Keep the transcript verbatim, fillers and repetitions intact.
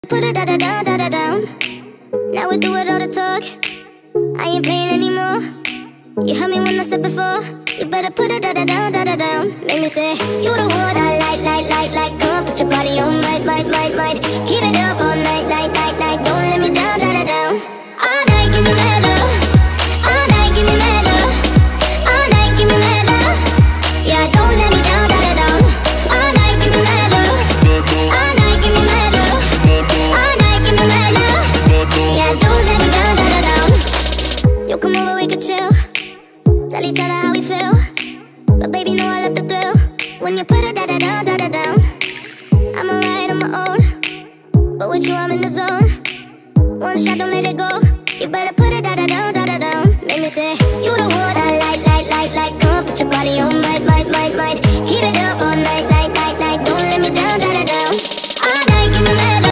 Put it da da da da da down. Now we do it all the talk. I ain't playing anymore. You heard me when I said before. You better put it da da da da da down. Make me say you the one I like, like, like, like. Come on, put your body on, might, might, might, might. Keep it up all night, night, night, night. Don't let me down, da da down. All night, give me mad love. All night, give me mad love. All night, give me mad love. Yeah, don't let me down, da da down. All night, give me mad love. All night, give me mad love. All night, give me mad love. Yeah, don't let me down, da da down. You come over, we could chill. Tell each other how we feel. But baby, know I love the thrill. When you put it da da down, da da down. I'm alright on my own, but with you I'm in the zone. One shot, don't let it go. You better put it da da down, da da down. Make me say